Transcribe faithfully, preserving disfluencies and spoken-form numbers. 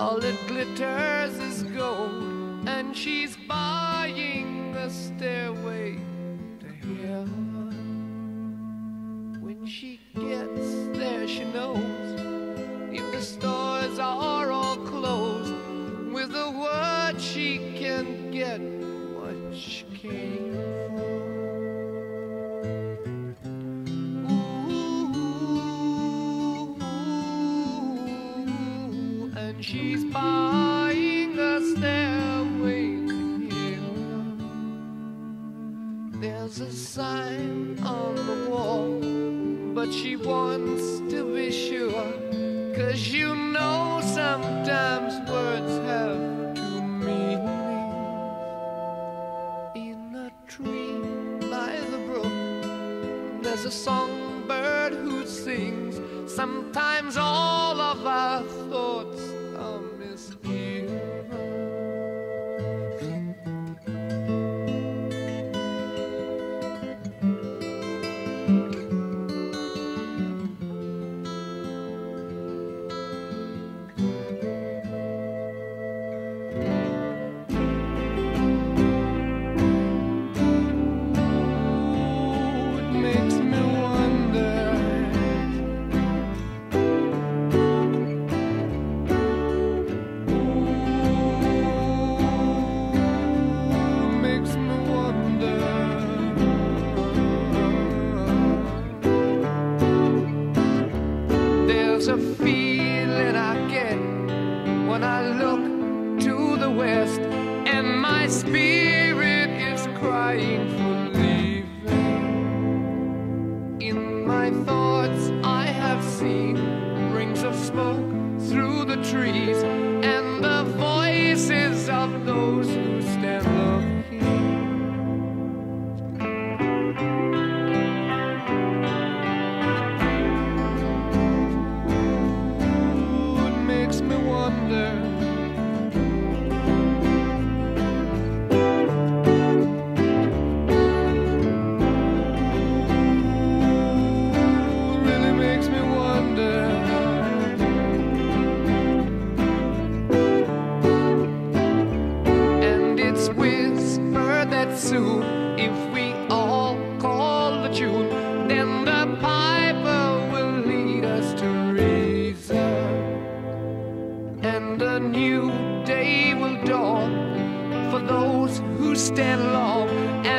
all that glitters is gold, and she's buying a stairway to heaven. When she gets there, she knows if the stores are all closed, with a word she can get what she came for. She's buying a stairway to heaven. There's a sign on the wall, but she wants to be sure, 'cause you know sometimes words have two meanings. In a tree by the brook, there's a songbird who sings. Sometimes all of our thoughts are misgiven. It makes me wonder. There's a feeling I get when I look to the west, and my spirit is crying for leaving. In my thoughts I have seen rings of smoke through the trees, and the voices of those who stand looking. Soon, if we all call the tune, then the piper will lead us to reason, and a new day will dawn for those who stand long.